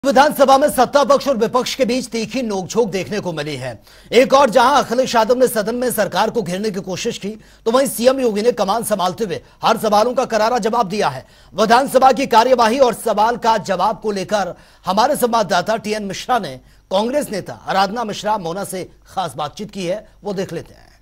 विधानसभा में सत्ता पक्ष और विपक्ष के बीच तीखी नोकझोंक देखने को मिली है। एक और जहां अखिलेश यादव ने सदन में सरकार को घेरने की कोशिश की, तो वहीं सीएम योगी ने कमान संभालते हुए हर सवालों का करारा जवाब दिया है। विधानसभा की कार्यवाही और सवाल का जवाब को लेकर हमारे संवाददाता टीएन मिश्रा ने कांग्रेस नेता आराधना मिश्रा मोना से खास बातचीत की है, वो देख लेते हैं।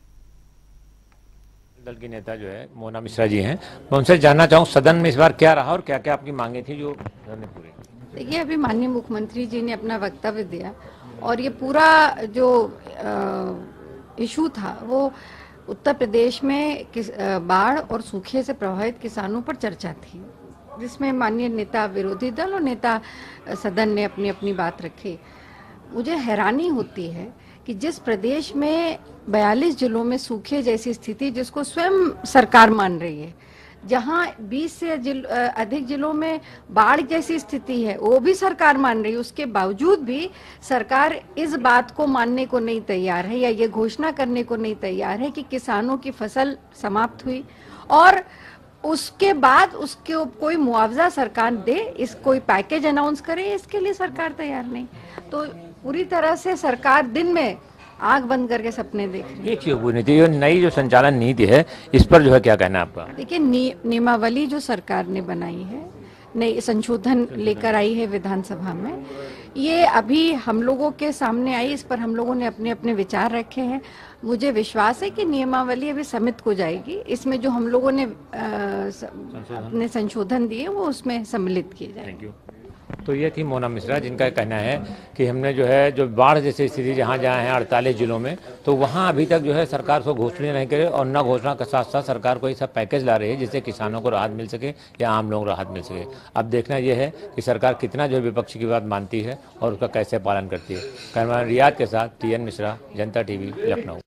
दल की नेता जो है मोना मिश्रा जी हैं, मैं उनसे जानना चाहूँ सदन में इस बार क्या रहा और क्या क्या आपकी मांगे थी जो उन्होंने पूरी। देखिए, अभी माननीय मुख्यमंत्री जी ने अपना वक्तव्य दिया और ये पूरा जो इशू था वो उत्तर प्रदेश में बाढ़ और सूखे से प्रभावित किसानों पर चर्चा थी, जिसमें माननीय नेता विरोधी दल और नेता सदन ने अपनी अपनी बात रखी। मुझे हैरानी होती है कि जिस प्रदेश में 42 जिलों में सूखे जैसी स्थिति, जिसको स्वयं सरकार मान रही है, जहां 20 से अधिक जिलों में बाढ़ जैसी स्थिति है, वो भी सरकार मान रही है, उसके बावजूद भी सरकार इस बात को मानने को नहीं तैयार है या ये घोषणा करने को नहीं तैयार है कि किसानों की फसल समाप्त हुई और उसके बाद उसके कोई मुआवजा सरकार दे, इस कोई पैकेज अनाउंस करे, इसके लिए सरकार तैयार नहीं। तो पूरी तरह से सरकार दिन में आग बंद करके सपने देख रही है। ये क्यों हुई नीति, नई जो संचालन नीति है इस पर जो है क्या कहना है आपका? देखिए, नियमावली जो सरकार ने बनाई है, नई संशोधन लेकर आई है विधानसभा में, ये अभी हम लोगों के सामने आई, इस पर हम लोगों ने अपने अपने विचार रखे हैं। मुझे विश्वास है कि नियमावली अभी समिति को जाएगी, इसमें जो हम लोगों ने अपने संशोधन दिए वो उसमें सम्मिलित किए जाएंगे। तो ये थी मोना मिश्रा, जिनका कहना है कि हमने जो है जो बाढ़ जैसी स्थिति जहाँ जहाँ है 48 जिलों में, तो वहाँ अभी तक जो है सरकार को घोषणा नहीं करे और न घोषणा के साथ साथ सरकार को ये सब पैकेज ला रही है जिससे किसानों को राहत मिल सके या आम लोगों को राहत मिल सके। अब देखना यह है कि सरकार कितना जो है विपक्ष की बात मानती है और उसका कैसे पालन करती है। कैमरामैन रियाद के साथ टीएन मिश्रा, जनता टीवी, लखनऊ।